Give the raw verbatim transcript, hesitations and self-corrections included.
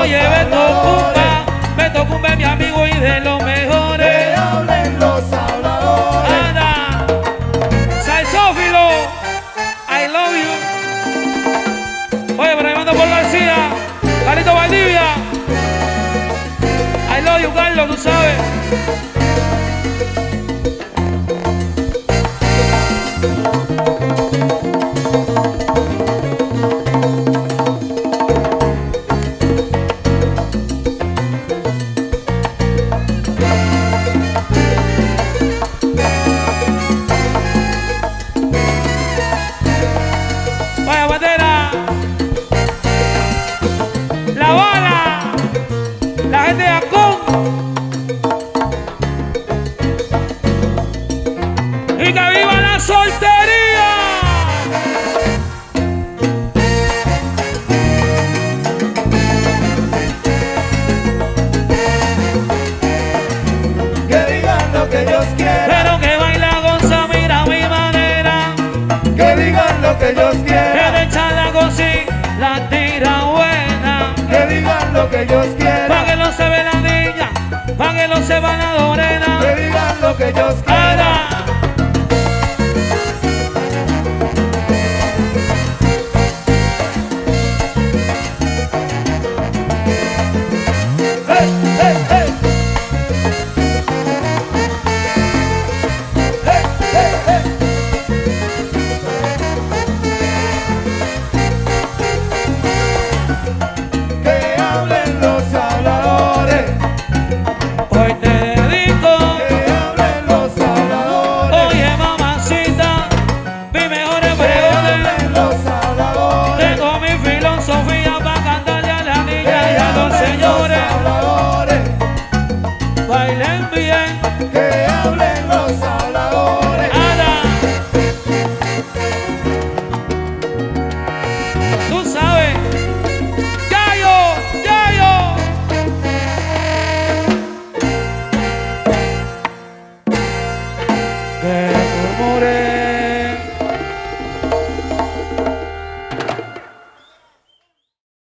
Oye, Beto Cumba, Beto Cumba es mi amigo y de los mejores. Que hablen los habladores. Anda, Salsófilo, I love you. Oye, por ahí mando por García, Carlito Valdivia. I love you, Carlos, tú sabes. Vaya bandera, La Bala, la gente de Acón y que viva la soltería. Que digan lo que ellos quieran. Pero que baila goza, mira mi manera. Que digan lo que ellos Que quieran. de echarla gocí, la tira buena. Que digan lo que ellos Pa' quieran. que no se ve la niña, pa' que no se va la Que morena. digan lo que ellos quieran. Ahora, Hey, hey, hey. Hey, hey, hey. Que hablen los habladores. hoy te dedico. Que hablen los habladores. Oye, mamacita, mi mejor Que pregunta. hablen los habladores. Tengo mi filosofía para cantarle a la Que niña y a los hablen los señores. habladores. Bailen bien. Que hablen los habladores. Ada, tú sabes. Yayo, Yayo. Que